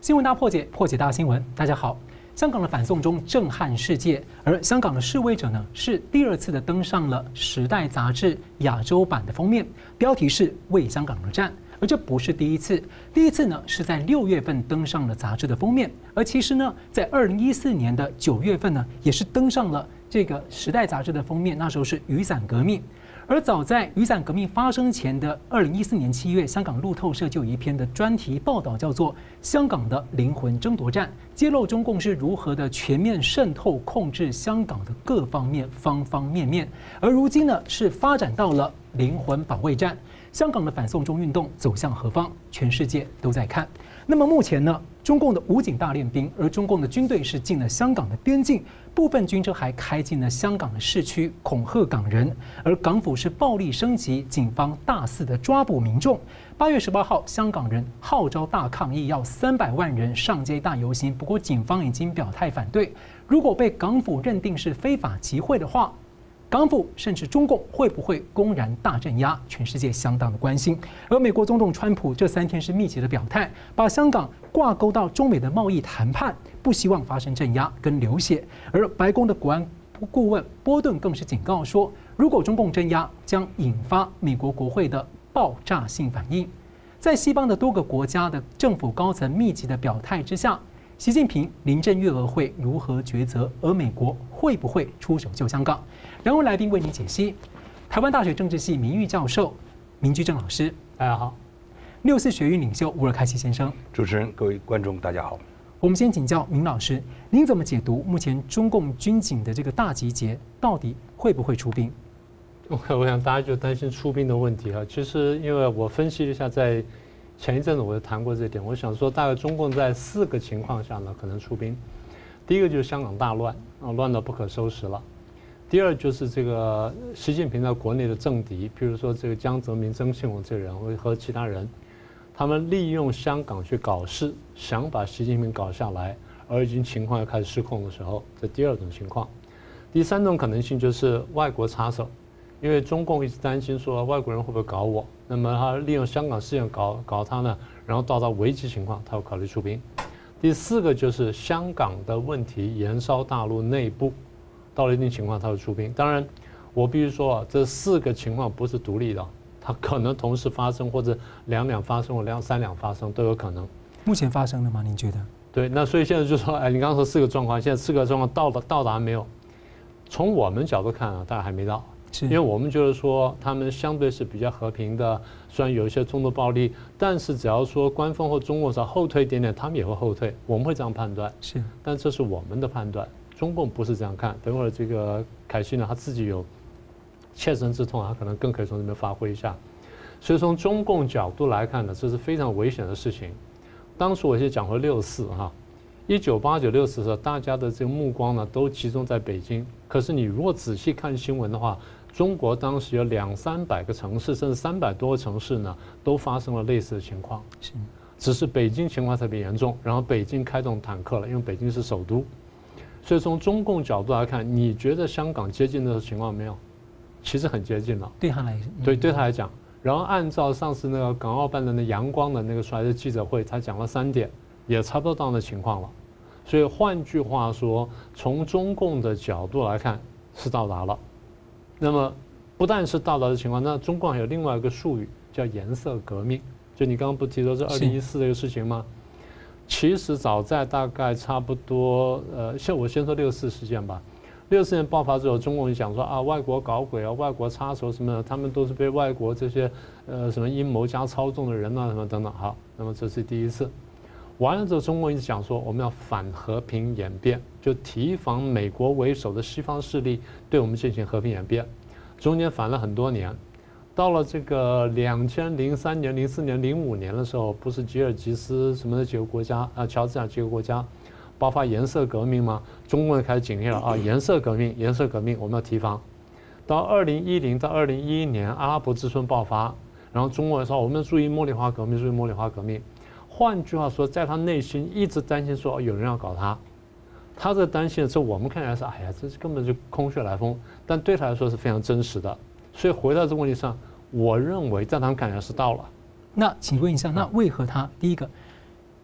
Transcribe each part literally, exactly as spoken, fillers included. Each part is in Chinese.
新闻大破解，破解大新闻。大家好，香港的反送中震撼世界，而香港的示威者呢，是第二次的登上了《时代》杂志亚洲版的封面，标题是“为香港而战”。而这不是第一次，第一次呢是在六月份登上了杂志的封面，而其实呢，在二零一四年的九月份呢，也是登上了这个《时代》杂志的封面，那时候是雨伞革命。而早在雨伞革命发生前的二零一四年七月，香港路透社就有一篇的专题报道，叫做《香港的灵魂争夺战》，揭露中共是如何的全面渗透控制香港的各方面方方面面。而如今呢，是发展到了灵魂保卫战。香港的反送中运动走向何方？全世界都在看。那么目前呢，中共的武警大练兵，而中共的军队是进了香港的边境，部分军车还开进了香港的市区，恐吓港人。而港府是暴力升级，警方大肆的抓捕民众。八月十八号，香港人号召大抗议，要三百万人上街大游行。不过警方已经表态反对，如果被港府认定是非法集会的话，港府甚至中共会不会公然大镇压？全世界相当的关心。而美国总统川普这三天是密集的表态，把香港挂钩到中美的贸易谈判，不希望发生镇压跟流血。而白宫的国安顾问波顿更是警告说，如果中共镇压，将引发美国国会的爆炸性反应。在西方的多个国家的政府高层密集的表态之下，习近平、林郑月娥会如何抉择？而美国会不会出手救香港？两位来宾为您解析。台湾大学政治系名誉教授明居正老师， 大家好； 六四学运领袖吴尔开西先生。 主持人、各位观众，大家好。 我们先请教明老师，您怎么解读目前中共军警的这个大集结，到底会不会出兵？ 我我想大家就担心出兵的问题啊。其实因为我分析了一下，在前一阵子我就谈过这点，我想说大概中共在四个情况下呢可能出兵。第一个就是香港大乱啊，乱到不可收拾了。第二就是这个习近平在国内的政敌，比如说这个江泽民、曾庆红这人和其他人，他们利用香港去搞事，想把习近平搞下来，而已经情况要开始失控的时候，这第二种情况。第三种可能性就是外国插手，因为中共一直担心说外国人会不会搞我，那么他利用香港事件搞搞他呢，然后到达危机情况，他会考虑出兵。第四个就是香港的问题延烧大陆内部，到了一定情况他会出兵。当然，我必须说啊，这四个情况不是独立的，它可能同时发生，或者两两发生，或两三两发生都有可能。 目前发生了吗？您觉得？对， 那所以现在就说，哎，你刚刚说四个状况，现在四个状况到达到达没有？从我们角度看啊，大概还没到。因为我们就是说，他们相对是比较和平的，虽然有一些冲突暴力，但是只要说官方或中国稍后退一点点，他们也会后退，我们会这样判断。 是， 但这是我们的判断，中共不是这样看。等会儿这个凯西呢，他自己有切身之痛，他可能更可以从这边发挥一下。所以从中共角度来看呢，这是非常危险的事情。当初我先讲回六四哈。一九八九六四的时候，大家的这个目光呢都集中在北京。可是你如果仔细看新闻的话，中国当时有两三百个城市，甚至三百多个城市呢，都发生了类似的情况。 是， 只是北京情况特别严重，然后北京开动坦克了，因为北京是首都。所以从中共角度来看，你觉得香港接近的情况没有？其实很接近了。 对他来， 对对他来讲，然后按照上次那个港澳办的那阳光的那个出来的记者会，他讲了三点。也差不多到那情况了，所以换句话说，从中共的角度来看是到达了。那么不但是到达的情况，那中共还有另外一个术语叫颜色革命，就你刚刚不提到这二零一四这个事情吗？其实早在大概差不多，呃，像我先说六四事件吧。六四年爆发之后，中共就讲说啊，外国搞鬼啊，外国插手什么的，他们都是被外国这些呃什么阴谋家操纵的人啊，什么等等。好，那么这是第一次。完了之后，中共一直讲说我们要反和平演变，就提防美国为首的西方势力对我们进行和平演变。中间反了很多年，到了这个两千零三年、零四年、零五年的时候，不是吉尔吉斯什么的几个国家啊，乔治亚几个国家爆发颜色革命吗？中共就开始警惕了啊，颜色革命，颜色革命，我们要提防。到二零一零到二零一一年，阿拉伯之春爆发，然后中国说我们要注意茉莉花革命，注意茉莉花革命。换句话说，在他内心一直担心说有人要搞他，他这担心的时候，我们看起来是哎呀，这是根本就空穴来风，但对他来说是非常真实的。所以回到这个问题上，我认为在他们看起来是到了。 那请问一下，那为何他第一个？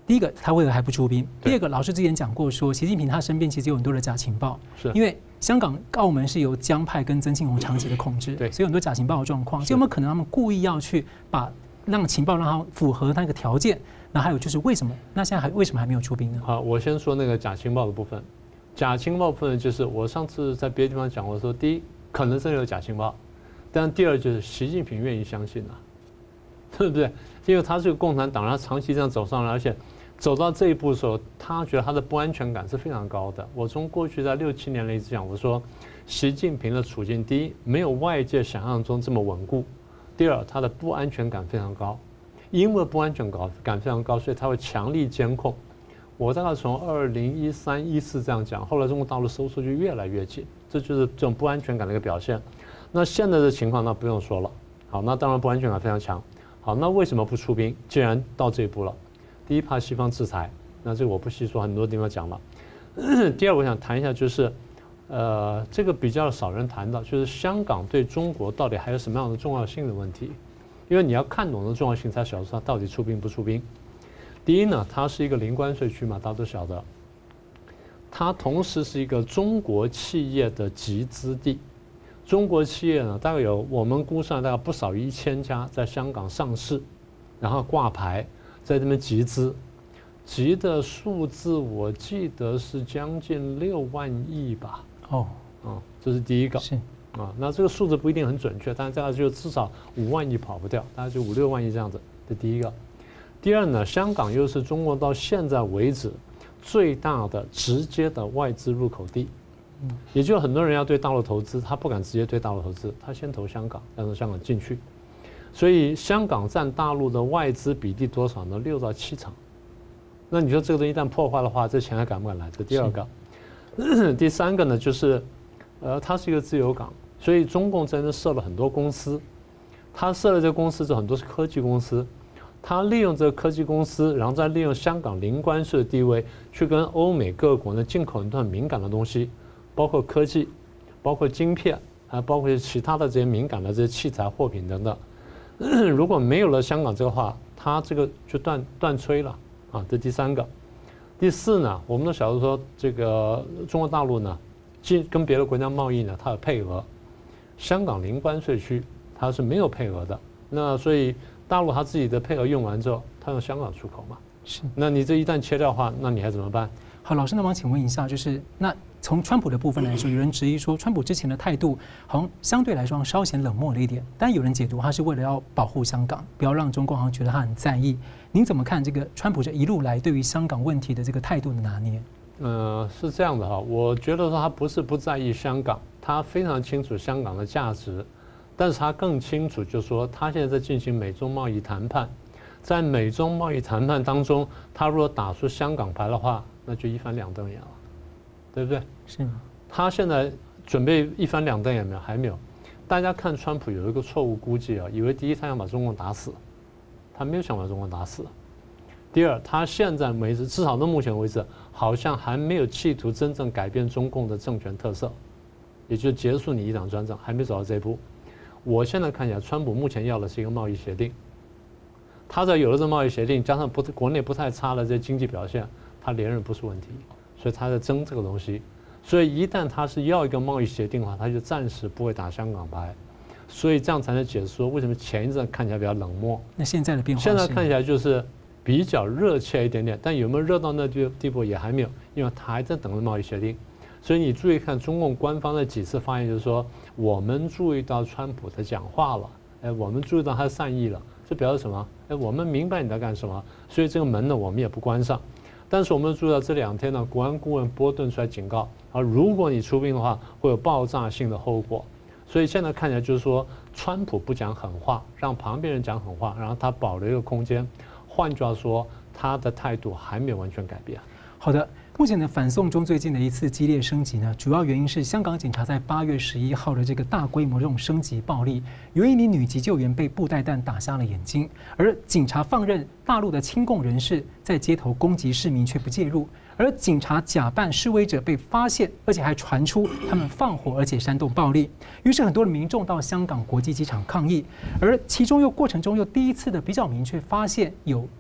第一个，他为何还不出兵？第二个，老师之前讲过说，习近平他身边其实有很多的假情报， 是因为香港、澳门是由江派跟曾庆红长期的控制， 对， 所以很多假情报的状况，所以有没有可能他们故意要去把让情报让它符合那个条件？那还有就是为什么？那现在还为什么还没有出兵呢？ 好，我先说那个假情报的部分。假情报部分就是我上次在别的地方讲过说，第一可能真的有假情报，但第二就是习近平愿意相信啊，对不对？因为他是个共产党，他长期这样走上来，而且走到这一步的时候，他觉得他的不安全感是非常高的。我从过去在六七年来一直讲，我说习近平的处境，第一没有外界想象中这么稳固，第二他的不安全感非常高，因为不安全感非常高，所以他会强力监控。我大概从二零一三、一四这样讲，后来中国大陆收缩就越来越紧，这就是这种不安全感的一个表现。那现在的情况那不用说了，好，那当然不安全感非常强。好，那为什么不出兵？既然到这一步了，第一怕西方制裁，那这个我不细说，很多地方讲了。第二，我想谈一下就是，呃，这个比较少人谈到，就是香港对中国到底还有什么样的重要性的问题，因为你要看懂的重要性，才晓得它到底出兵不出兵。第一呢，它是一个零关税区嘛，大家都晓得。它同时是一个中国企业的集资地。中国企业呢，大概有我们估算大概不少于一千家在香港上市，然后挂牌，在这边集资，集的数字我记得是将近六万亿吧。 哦， 啊，这是第一个。 是啊，那这个数字不一定很准确，但是大概就至少五万亿跑不掉，大概就五六万亿这样子。这第一个。第二呢，香港又是中国到现在为止最大的直接的外资入口地，也就很多人要对大陆投资，他不敢直接对大陆投资，他先投香港，让从香港进去。所以香港占大陆的外资比例多少呢？六到七成。那你说这个东西一旦破坏的话，这钱还敢不敢来？这第二个。第三个呢，就是呃，它是一个自由港，所以中共真的设了很多公司，他设了这个公司，这很多是科技公司。他利用这个科技公司，然后再利用香港零关税的地位，去跟欧美各国呢进口很多很敏感的东西，包括科技，包括晶片，还包括其他的这些敏感的这些器材货品等等。如果没有了香港这个话，它这个就断断炊了啊！这第三个。第四呢，我们都晓得说，这个中国大陆呢，进跟别的国家贸易呢，它有配额，香港零关税区它是没有配额的。那所以大陆它自己的配额用完之后，它用香港出口嘛。 是。 那你这一旦切掉的话，那你还怎么办？ 好，老师，那么请问一下，就是那从川普的部分来说，有人质疑说，川普之前的态度好像相对来说稍显冷漠了一点，但有人解读他是为了要保护香港，不要让中共好像觉得他很在意。您怎么看这个川普这一路来对于香港问题的这个态度的拿捏？ 呃，是这样的哈，我觉得说他不是不在意香港，他非常清楚香港的价值。但是他更清楚，就是说他现在在进行美中贸易谈判，在美中贸易谈判当中，他如果打出香港牌的话，那就一翻两瞪眼了，对不对？ 是。 他现在准备一翻两瞪眼没有？还没有。大家看川普有一个错误估计啊，以为第一他想把中共打死，他没有想把中共打死。第二，他现在为止，至少到目前为止，好像还没有企图真正改变中共的政权特色，也就是结束你一党专政，还没走到这一步。我现在看起来，川普目前要的是一个贸易协定。他在有了这贸易协定，加上不国内不太差的这经济表现，他连任不是问题，所以他在争这个东西。所以一旦他是要一个贸易协定的话，他就暂时不会打香港牌。所以这样才能解释说为什么前一阵看起来比较冷漠。 那现在的变化？ 现在看起来就是比较热切一点点，但有没有热到那地步也还没有，因为他还在等着贸易协定。所以你注意看中共官方的几次发言，就是说我们注意到川普的讲话了，哎，我们注意到他的善意了，这表示什么？哎，我们明白你在干什么，所以这个门呢我们也不关上。但是我们注意到这两天呢，国安顾问波顿出来警告，啊，如果你出兵的话，会有爆炸性的后果。所以现在看起来就是说，川普不讲狠话，让旁边人讲狠话，然后他保留一个空间。换句话说，他的态度还没有完全改变。 好的。目前的反送中最近的一次激烈升级呢，主要原因是香港警察在八月十一号的这个大规模这种升级暴力，有一名女急救员被布袋弹打瞎了眼睛，而警察放任大陆的亲共人士在街头攻击市民却不介入，而警察假扮示威者被发现，而且还传出他们放火而且煽动暴力，于是很多的民众到香港国际机场抗议，而其中又过程中又第一次的比较明确发现有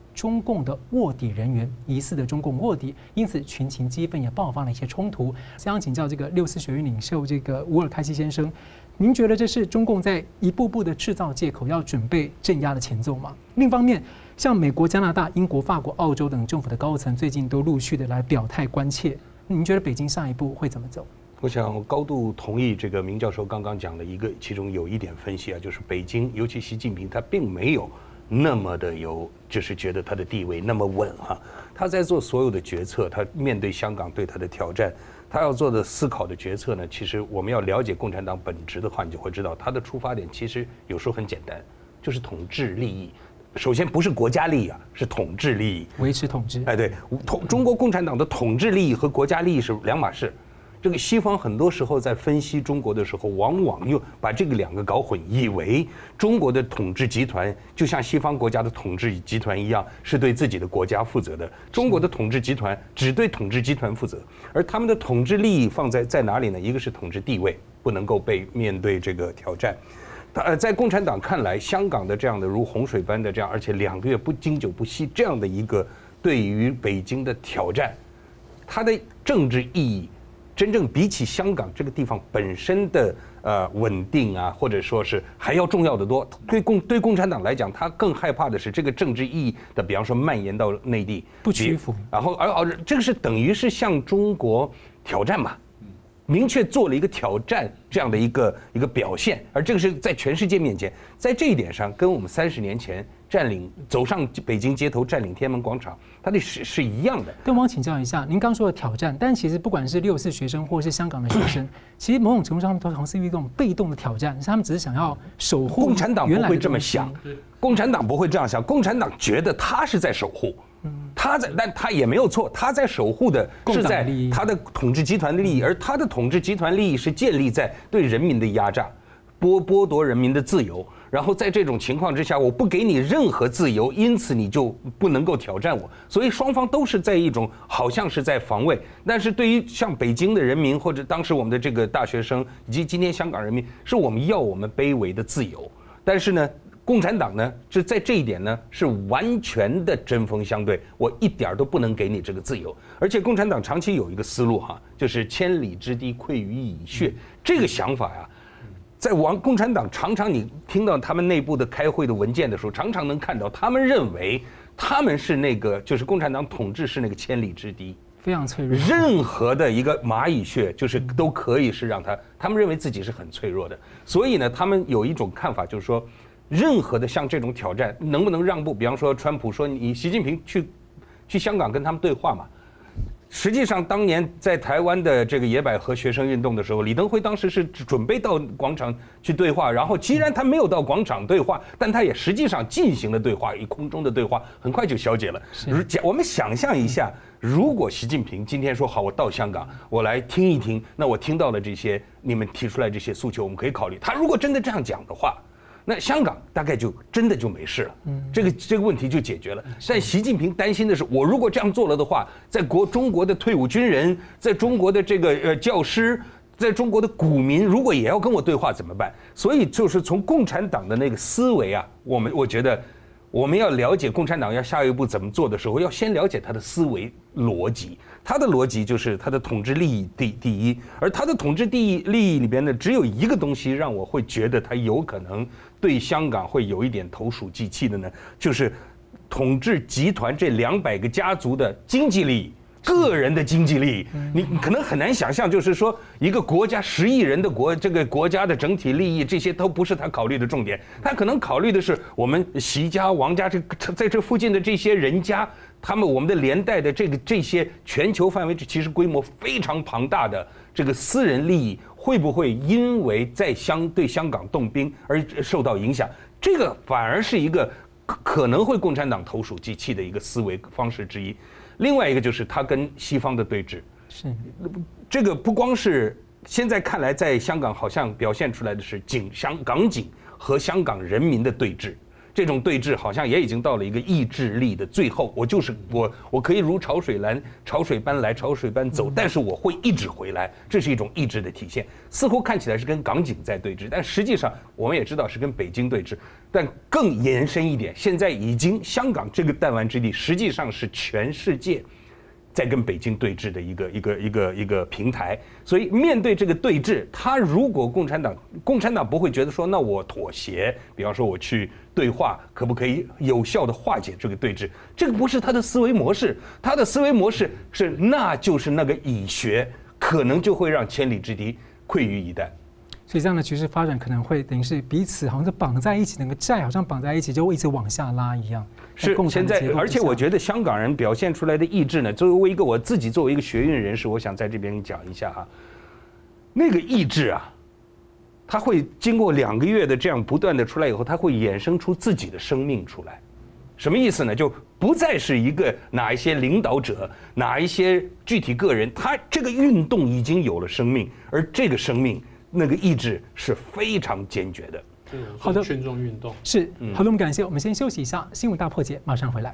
中共的卧底人员，疑似的中共卧底，因此群情激愤，也爆发了一些冲突。想请教这个六四学运领袖这个吴尔开西先生，您觉得这是中共在一步步的制造借口，要准备镇压的前奏吗？另一方面，像美国、加拿大、英国、法国、澳洲等政府的高层最近都陆续的来表态关切，您觉得北京下一步会怎么走？ 我想高度同意这个明教授刚刚讲的一个，其中有一点分析啊，就是北京，尤其习近平，他并没有那么的有，就是觉得他的地位那么稳哈、啊。他在做所有的决策，他面对香港对他的挑战，他要做的思考的决策呢，其实我们要了解共产党本质的话，你就会知道他的出发点其实有时候很简单，就是统治利益。首先不是国家利益啊，是统治利益， 维持统治。 哎，对，统中国共产党的统治利益和国家利益是两码事。这个西方很多时候在分析中国的时候，往往又把这个两个搞混，以为中国的统治集团就像西方国家的统治集团一样，是对自己的国家负责的。中国的统治集团只对统治集团负责，而他们的统治利益放在在哪里呢？一个是统治地位，不能够被面对这个挑战。呃，在共产党看来，香港的这样的如洪水般的这样，而且两个月不经久不息这样的一个对于北京的挑战，它的政治意义。真正比起香港这个地方本身的呃稳定啊，或者说是还要重要的多。对共对共产党来讲，他更害怕的是这个政治意义的，比方说蔓延到内地， 不屈服。 然后而而这个是等于是向中国挑战嘛，明确做了一个挑战这样的一个一个表现，而这个是在全世界面前，在这一点上跟我们三十年前占领走上北京街头占领天安门广场，它的是是一样的。 跟我请教一下，您刚说的挑战，但其实不管是六四学生或是香港的学生，其实某种程度上都好像是一种被动的挑战，是他们只是想要守护。 共产党不会这么想，共产党不会这样想，共产党觉得他是在守护。他在，但他也没有错，他在守护的是在他的统治集团的利益，而他的统治集团利益是建立在对人民的压榨，剥剥夺人民的自由。然后在这种情况之下，我不给你任何自由，因此你就不能够挑战我。所以双方都是在一种好像是在防卫，但是对于像北京的人民或者当时我们的这个大学生以及今天香港人民，是我们要我们卑微的自由，但是呢。共产党呢，是在这一点呢是完全的针锋相对，我一点都不能给你这个自由。而且共产党长期有一个思路哈，就是千里之堤溃于蚁穴，这个想法呀，在王共产党常常你听到他们内部的开会的文件的时候，常常能看到他们认为他们是那个就是共产党统治是那个千里之堤。 非常脆弱， 任何的一个蚂蚁穴就是都可以是让他，他们认为自己是很脆弱的，所以呢，他们有一种看法就是说。任何的像这种挑战，能不能让步？比方说，川普说你习近平去去香港跟他们对话嘛。实际上，当年在台湾的这个野百合学生运动的时候，李登辉当时是准备到广场去对话，然后既然他没有到广场对话，但他也实际上进行了对话，以空中的对话很快就消解了。我们想象一下，如果习近平今天说好，我到香港，我来听一听，那我听到了这些你们提出来这些诉求，我们可以考虑。他如果真的这样讲的话。那香港大概就真的就没事了，这个这个问题就解决了。但习近平担心的是，我如果这样做了的话，在国中国的退伍军人，在中国的这个呃教师，在中国的股民，如果也要跟我对话怎么办？所以就是从共产党的那个思维啊，我们我觉得我们要了解共产党要下一步怎么做的时候，要先了解他的思维逻辑。他的逻辑就是他的统治利益第第一，而他的统治利益利益里边呢，只有一个东西让我会觉得他有可能对香港会有一点投鼠忌器的呢，就是统治集团这两百个家族的经济利益。个人的经济利益，你可能很难想象，就是说一个国家十亿人的国，这个国家的整体利益，这些都不是他考虑的重点。他可能考虑的是我们习家、王家这在这附近的这些人家，他们我们的连带的这个这些全球范围其实规模非常庞大的这个私人利益，会不会因为在香对香港动兵而受到影响？这个反而是一个可能会共产党投鼠忌器的一个思维方式之一。另外一个就是他跟西方的对峙， 是这个不光是现在看来，在香港好像表现出来的是警香港警和香港人民的对峙，这这种对峙好像也已经到了一个意志力的最后。我就是我，我可以如潮水来，潮水般来，潮水般走，但是我会一直回来，这是一种意志的体现。似乎看起来是跟港警在对峙，但实际上我们也知道是跟北京对峙。但更延伸一点，现在已经香港这个弹丸之地，实际上是全世界在跟北京对峙的一个一个一个一个平台。所以面对这个对峙，他如果共产党共产党不会觉得说，那我妥协，比方说我去对话，可不可以有效的化解这个对峙？这个不是他的思维模式，他的思维模式是那就是那个蚁穴，可能就会让千里之敌溃于蚁旦。 所以这样的局势发展可能会等于是彼此好像是绑在一起，那个债好像绑在一起，就会一直往下拉一样。 是现在，而且我觉得香港人表现出来的意志呢，作为一个我自己作为一个学运人士，我想在这边讲一下哈，那个意志啊，它会经过两个月的这样不断的出来以后，它会衍生出自己的生命出来。什么意思呢？就不再是一个哪一些领导者，哪一些具体个人，他这个运动已经有了生命，而这个生命。那个意志是非常坚决的。 好的，群众运动是好的，我们感谢，我们先休息一下，新闻大破解，马上回来。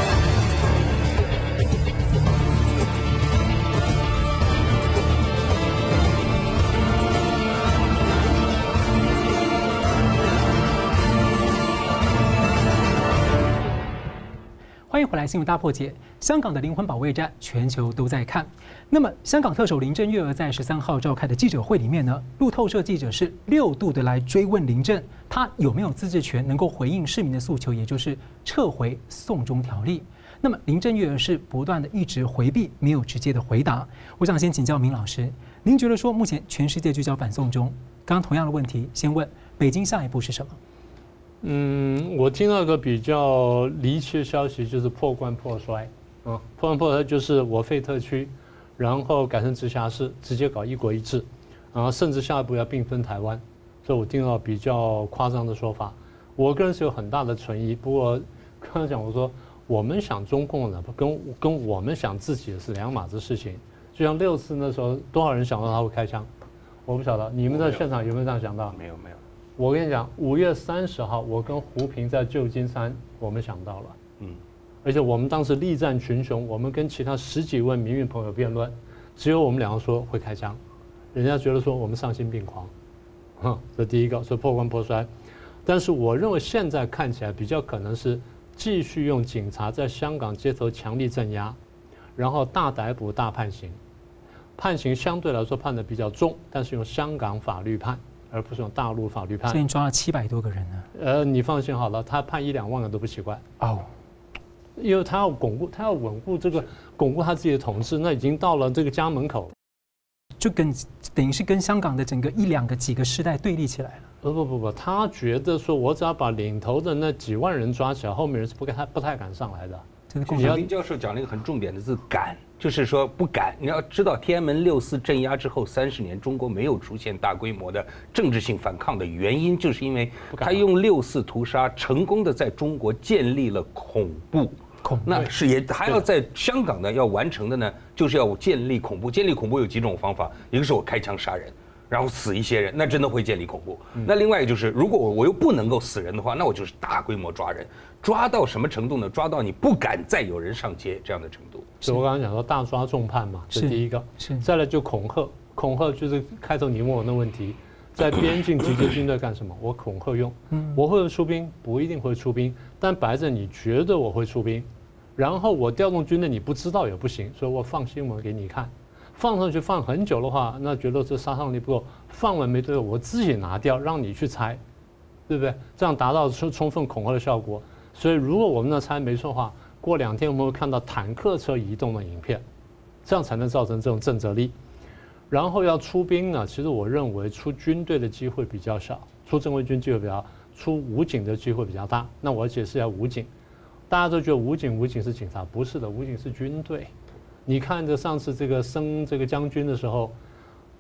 欢迎回来，新闻大破解。香港的灵魂保卫战，全球都在看。那么，香港特首林郑月娥在十三号召开的记者会里面呢，路透社记者是六度的来追问林郑，他有没有自治权能够回应市民的诉求，也就是撤回送中条例。那么，林郑月娥是不断的一直回避，没有直接的回答。我想先请教明老师，您觉得说目前全世界聚焦反送中，刚刚同样的问题，先问北京下一步是什么？ 嗯，我听到一个比较离奇的消息，就是破罐破摔。啊，破罐破摔就是我废特区，然后改成直辖市，直接搞一国一制，然后甚至下一步要并分台湾。所以我听到比较夸张的说法。我个人是有很大的存疑。不过刚刚讲我说，我们想中共的跟跟我们想自己的是两码子事情。就像六四那时候，多少人想到他会开枪？我不晓得，你们在现场有没有这样想到？ 没有，没有。 我跟你讲，五月三十号，我跟胡平在旧金山，我们想到了，嗯，而且我们当时力战群雄，我们跟其他十几位民运朋友辩论，只有我们两个说会开枪，人家觉得说我们丧心病狂，哼，这第一个，所以破罐破摔。但是我认为现在看起来比较可能是继续用警察在香港街头强力镇压，然后大逮捕大判刑，判刑相对来说判得比较重，但是用香港法律判。而不是用大陆法律判。 现在抓了七百多个人呢。 呃，你放心好了，他判一两万个都不奇怪。哦，因为他要巩固，他要稳固这个，巩固他自己的统治，那已经到了这个家门口， 就跟等于是跟香港的整个一两个几个世代对立起来了。 不不不不，他觉得说我只要把领头的那几万人抓起来，后面人是不太不太敢上来的。 林教授讲了一个很重点的字“敢”，就是说不敢。你要知道，天安门六四镇压之后三十年，中国没有出现大规模的政治性反抗的原因，就是因为他用六四屠杀成功的在中国建立了恐怖。 恐怖那是也还要在香港呢，要完成的呢，就是要建立恐怖。建立恐怖有几种方法，一个是我开枪杀人。然后死一些人，那真的会建立恐怖。那另外一个就是，如果我我又不能够死人的话，那我就是大规模抓人，抓到什么程度呢？抓到你不敢再有人上街这样的程度。 所以我刚刚讲说大抓重判嘛，这是第一个。 是。 再来就恐吓，恐吓就是开头你问我那问题，在边境集结军队干什么？我恐吓用，我会出兵，不一定会出兵，但白着你觉得我会出兵，然后我调动军队你不知道也不行，所以我放新闻给你看。放上去放很久的话，那觉得这杀伤力不够，放了没多久我自己拿掉，让你去猜，对不对？这样达到充充分恐吓的效果。所以如果我们的猜没错的话，过两天我们会看到坦克车移动的影片，这样才能造成这种震慑力。然后要出兵呢，其实我认为出军队的机会比较小，出正规军机会比较，出武警的机会比较大。那我解释一下武警，大家都觉得武警武警是警察，不是的，武警是军队。你看着上次这个升这个将军的时候，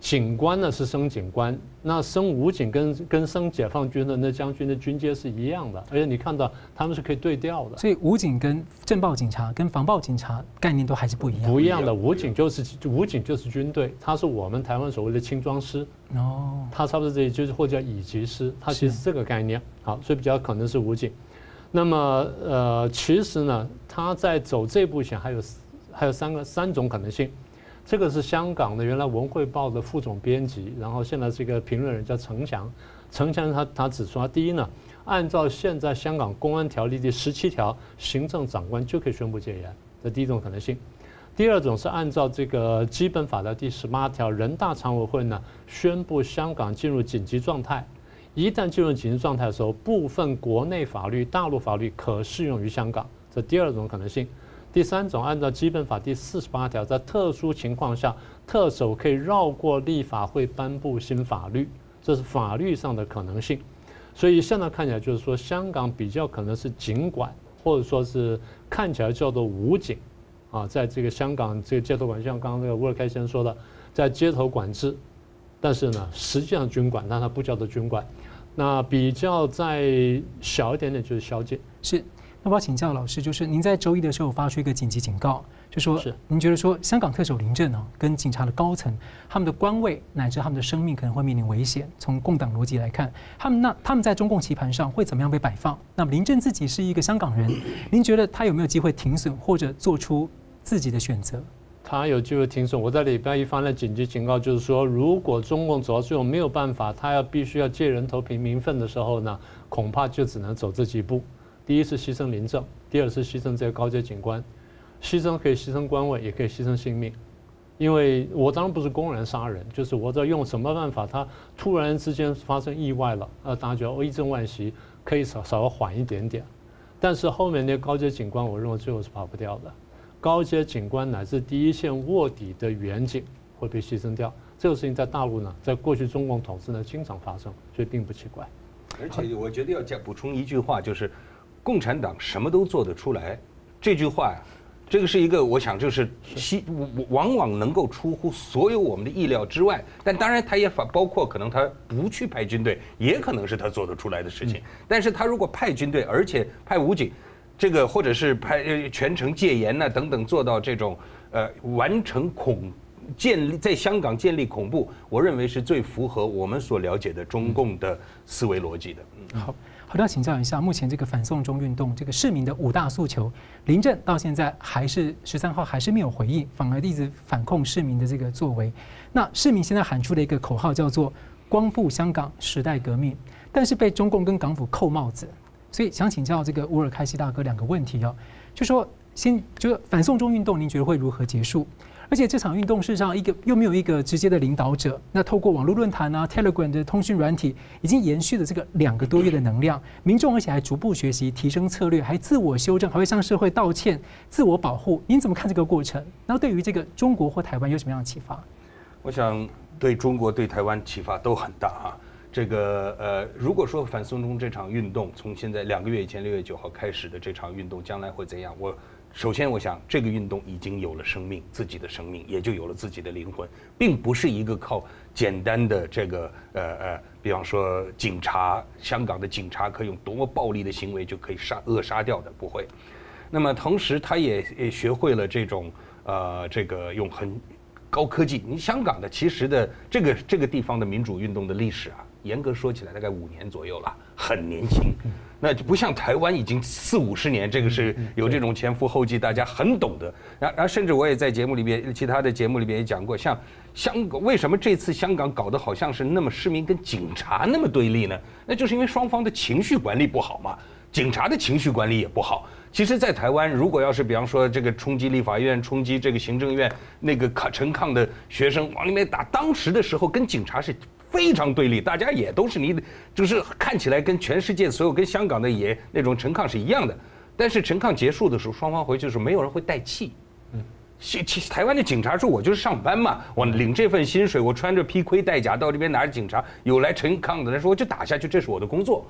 警官呢是升警官，那升武警跟跟升解放军的那将军的军阶是一样的，而且你看到他们是可以对调的。 所以武警跟政报警察跟防暴警察概念都还是不一样。 不一样的，武警就是武警就是军队，它是我们台湾所谓的轻装师。哦，它差不多这里就是或者叫乙级师，它其实是这个概念。好，所以比较可能是武警。那么呃，其实呢，他在走这步前还有还有三个三种可能性。这个是香港的原来《文汇报》的副总编辑，然后现在这个评论人叫陈翔。陈翔他他指出，第一呢，按照现在香港公安条例第十七条，行政长官就可以宣布戒严，这第一种可能性。第二种是按照这个基本法的第十八条，人大常委会呢宣布香港进入紧急状态。一旦进入紧急状态的时候，部分国内法律、大陆法律可适用于香港，这第二种可能性。第三种，按照基本法第四十八条，在特殊情况下，特首可以绕过立法会颁布新法律，这是法律上的可能性。所以现在看起来就是说，香港比较可能是警管，或者说是看起来叫做武警，啊，在这个香港这个街头管，像刚刚那个乌尔开先生说的，在街头管制，但是呢，实际上军管，但它不叫做军管。那比较再小一点点就是宵禁。 是。那我要请教老师，就是您在周一的时候发出一个紧急警告，就说您觉得说香港特首林郑啊，跟警察的高层，他们的官位乃至他们的生命可能会面临危险。从共党逻辑来看，他们那他们在中共棋盘上会怎么样被摆放？那么林郑自己是一个香港人，您觉得他有没有机会停损或者做出自己的选择？ 他有机会停损。我在礼拜一发了紧急警告，就是说，如果中共走到最后没有办法，他要必须要借人头平民愤的时候呢，恐怕就只能走这几步。第一是牺牲林郑，第二是牺牲这些高阶警官，牺牲可以牺牲官位，也可以牺牲性命。因为我当然不是公然杀人，就是我在用什么办法，他突然之间发生意外了，呃，大家觉得哦一阵万喜，可以稍稍微缓一点点。但是后面那些高阶警官，我认为最后是跑不掉的。高阶警官乃至第一线卧底的远警会被牺牲掉，这个事情在大陆呢，在过去中共统治呢经常发生，所以并不奇怪。 而且我觉得要加补充一句话，就是。共产党什么都做得出来，这句话呀，这个是一个我想就是西往往能够出乎所有我们的意料之外。但当然，他也包括可能他不去派军队，也可能是他做得出来的事情。但是他如果派军队，而且派武警，这个或者是派全程戒严呐、啊、等等，做到这种呃完成恐建立在香港建立恐怖，我认为是最符合我们所了解的中共的思维逻辑的。 嗯，好。好的，要请教一下，目前这个反送中运动，这个市民的五大诉求，林郑到现在还是十三号还是没有回应，反而一直反控市民的这个作为。那市民现在喊出的一个口号叫做“光复香港，时代革命”，但是被中共跟港府扣帽子，所以想请教这个乌尔开西大哥两个问题哦，就说先就是反送中运动，您觉得会如何结束？而且这场运动事实上一个又没有一个直接的领导者，那透过网络论坛啊 Telegram 的通讯软体，已经延续了这个两个多月的能量，民众而且还逐步学习提升策略，还自我修正，还会向社会道歉、自我保护。您怎么看这个过程？然后对于这个中国或台湾有什么样的启发？ 我想对中国对台湾启发都很大哈。这个呃，如果说反送中这场运动从现在两个月以前六月九号开始的这场运动将来会怎样？我首先我想这个运动已经有了生命，自己的生命也就有了自己的灵魂，并不是一个靠简单的这个呃呃，比方说警察，香港的警察可以用多么暴力的行为就可以杀扼杀掉的，不会。那么同时他也也学会了这种呃这个用很高科技。你香港的其实的这个这个地方的民主运动的历史啊，严格说起来大概五年左右了，很年轻。那就不像台湾已经四五十年，这个是有这种前赴后继，大家很懂得。然然后甚至我也在节目里边，其他的节目里边也讲过，像香港为什么这次香港搞得好像是那么市民跟警察那么对立呢？那就是因为双方的情绪管理不好嘛，警察的情绪管理也不好。其实，在台湾，如果要是比方说这个冲击立法院、冲击这个行政院那个抗陈抗的学生往里面打，当时的时候跟警察是非常对立，大家也都是你，就是看起来跟全世界所有跟香港的也那种陈抗是一样的。但是陈抗结束的时候，双方回去的时候，没有人会带气。嗯，其其台湾的警察说，我就是上班嘛，我领这份薪水，我穿着披盔戴甲到这边拿着警察，有来陈抗的人说我就打下去，这是我的工作。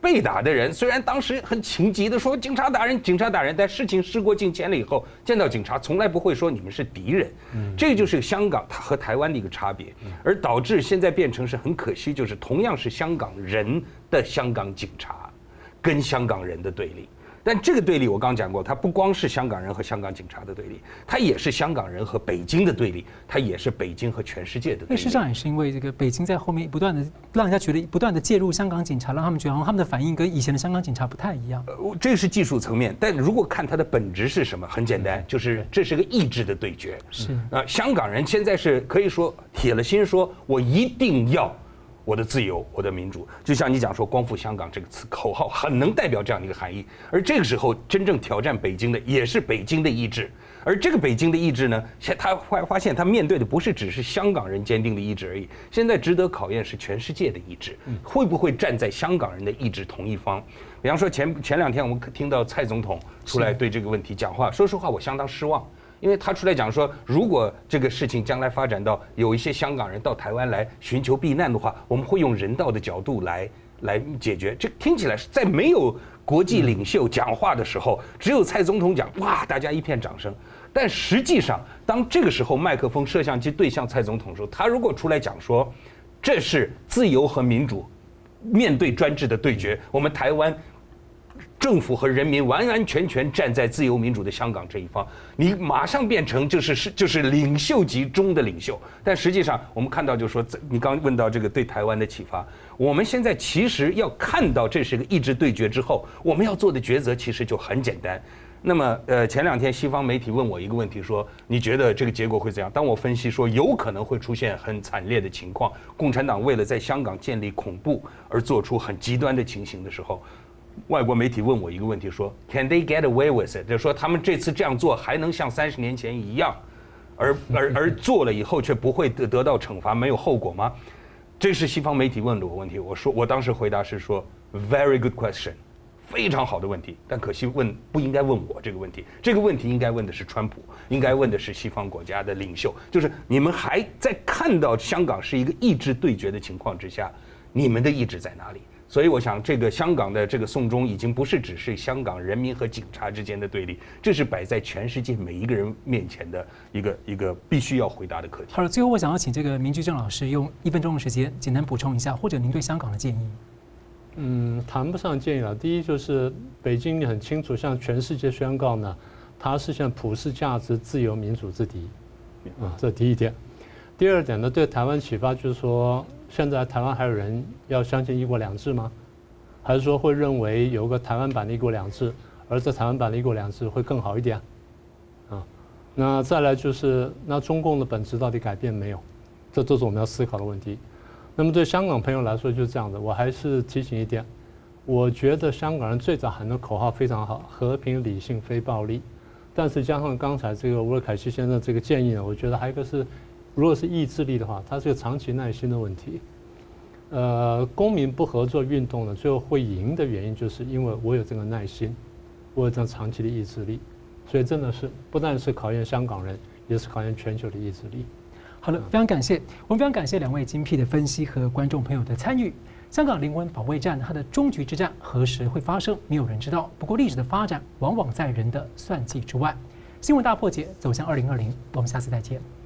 被打的人虽然当时很情急的说警察打人，警察打人，但事情事过境迁了以后，见到警察从来不会说你们是敌人。嗯，这就是香港和台湾的一个差别，而导致现在变成是很可惜，就是同样是香港人的香港警察，跟香港人的对立。但这个对立我刚讲过，它不光是香港人和香港警察的对立，它也是香港人和北京的对立，它也是北京和全世界的对立。 事实上也是因为这个北京在后面不断的让人家觉得不断的介入香港警察，让他们觉得他们的反应跟以前的香港警察不太一样。 呃，这是技术层面，但如果看它的本质是什么，很简单，就是这是个意志的对决。 是啊、呃，香港人现在是可以说铁了心说，我一定要我的自由，我的民主，就像你讲说光复香港这个词口号很能代表这样的一个含义。而这个时候真正挑战北京的也是北京的意志，而这个北京的意志呢，他发现他面对的不是只是香港人坚定的意志而已，现在值得考验是全世界的意志，会不会站在香港人的意志同一方？比方说前前两天我们听到蔡总统出来对这个问题讲话，说实话我相当失望。因为他出来讲说，如果这个事情将来发展到有一些香港人到台湾来寻求避难的话，我们会用人道的角度来来解决。这听起来是在没有国际领袖讲话的时候，只有蔡总统讲，哇，大家一片掌声。但实际上，当这个时候麦克风、摄像机对向蔡总统的时候，他如果出来讲说，这是自由和民主面对专制的对决，我们台湾政府和人民完完全全站在自由民主的香港这一方，你马上变成就是是就是领袖级中的领袖。但实际上，我们看到就是说，你刚问到这个对台湾的启发，我们现在其实要看到这是个意志对决之后，我们要做的抉择其实就很简单。那么，呃，前两天西方媒体问我一个问题，说你觉得这个结果会怎样？当我分析说有可能会出现很惨烈的情况，共产党为了在香港建立恐怖而做出很极端的情形的时候，外国媒体问我一个问题，说 Can they get away with it？ 就是说他们这次这样做还能像三十年前一样，而而而做了以后却不会得得到惩罚，没有后果吗？这是西方媒体问的我问题。我说我当时回答是说 Very good question， 非常好的问题，但可惜问不应该问我这个问题，这个问题应该问的是川普，应该问的是西方国家的领袖，就是你们还在看到香港是一个意志对决的情况之下，你们的意志在哪里？所以我想，这个香港的这个送中已经不是只是香港人民和警察之间的对立，这是摆在全世界每一个人面前的一个一个必须要回答的课题。 好了，最后我想要请这个明居正老师用一分钟的时间简单补充一下，或者您对香港的建议。 嗯，谈不上建议了。第一就是北京你很清楚向全世界宣告呢，它是向普世价值、自由民主之敌，啊，这第一点。第二点呢，对台湾启发就是说，现在台湾还有人要相信一国两制吗？还是说会认为有个台湾版的一国两制，而这台湾版的一国两制会更好一点？啊，那再来就是那中共的本质到底改变没有？这都是我们要思考的问题。那么对香港朋友来说就是这样的，我还是提醒一点，我觉得香港人最早喊的口号非常好，和平、理性、非暴力。但是加上刚才这个吴尔凯西先生这个建议呢，我觉得还有一个是，如果是意志力的话，它是个长期耐心的问题。呃，公民不合作运动呢，最后会赢的原因，就是因为我有这个耐心，我有这样长期的意志力。所以真的是不但是考验香港人，也是考验全球的意志力。 好了，非常感谢，我们非常感谢两位精辟的分析和观众朋友的参与。香港灵魂保卫战，它的终局之战何时会发生，没有人知道。不过历史的发展往往在人的算计之外。新闻大破解走向二零二零，我们下次再见。